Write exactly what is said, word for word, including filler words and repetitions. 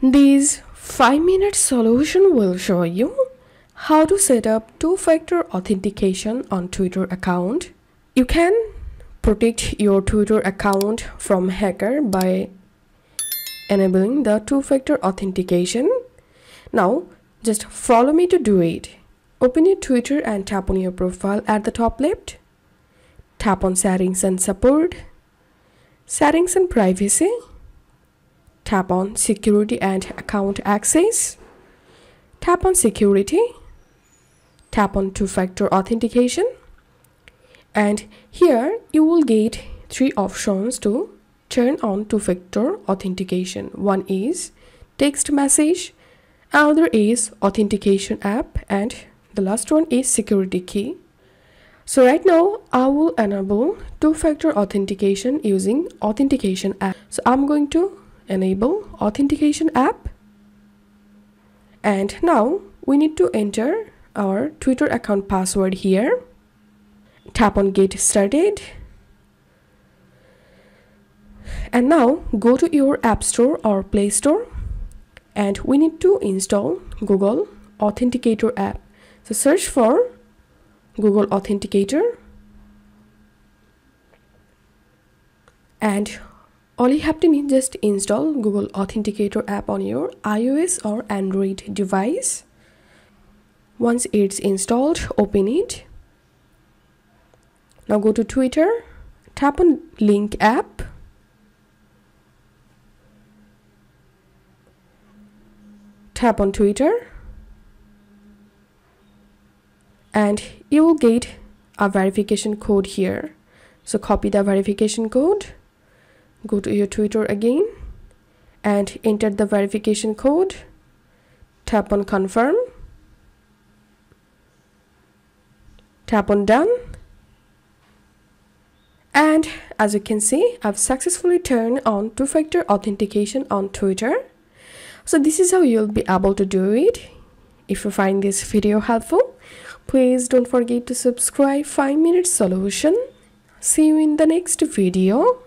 This five minute solution will show you how to set up two-factor authentication on Twitter account. You can protect your Twitter account from hacker by enabling the two-factor authentication. Now just follow me to do it. Open your Twitter and tap on your profile at the top left. Tap on Settings and Support, Settings and Privacy. Tap on Security and Account Access. Tap on Security. Tap on Two-Factor Authentication. And here you will get three options to turn on two-factor authentication. One is text message, another is authentication app, and the last one is security key. So right now I will enable two-factor authentication using authentication app. So I'm going to enable authentication app, and now we need to enter our Twitter account password here. Tap on Get Started, and now go to your App Store or Play Store, and we need to install Google Authenticator app. So search for Google Authenticator, and all you have to need just install Google Authenticator app on your iOS or Android device. Once it's installed, open it. Now go to Twitter, tap on Link app. Tap on Twitter, and you will get a verification code here. So copy the verification code. Go to your Twitter again and enter the verification code. Tap on Confirm. Tap on Done. And as you can see, I've successfully turned on two-factor authentication on Twitter. So this is how you'll be able to do it. If you find this video helpful, please don't forget to subscribe five minute solution. See you in the next video.